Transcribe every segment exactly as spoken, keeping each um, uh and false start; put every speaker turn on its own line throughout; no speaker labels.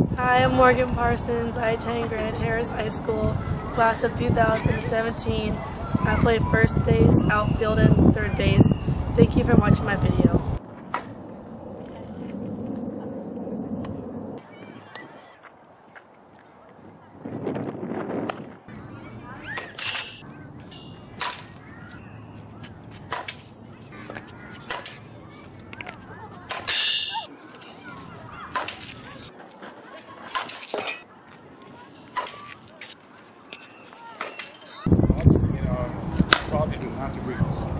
Hi, I'm Morgan Parsons. I attend Granite Terrace High School, class of two thousand seventeen. I play first base, outfield, and third base. Thank you for watching my video.
You know, probably do not agree.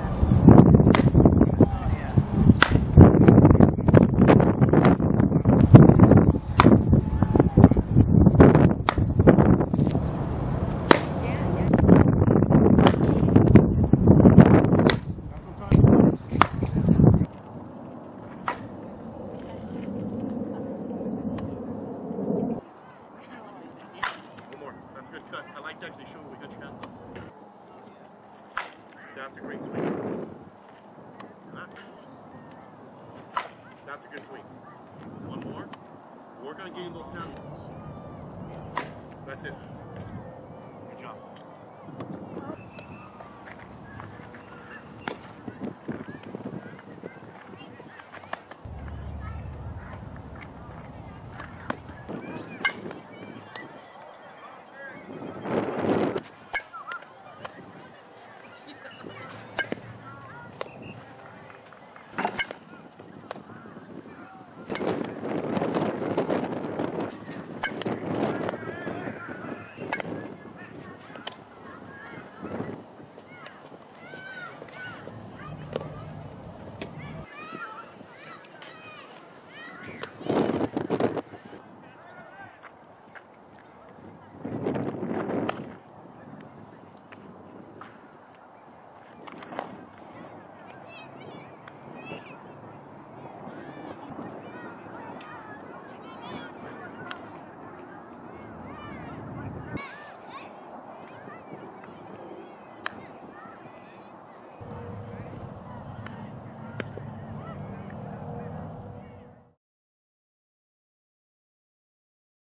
That's a good cut. I like to actually show we got your hands up. That's a great swing. That's a good swing. One more. Work on getting those hands. That's it.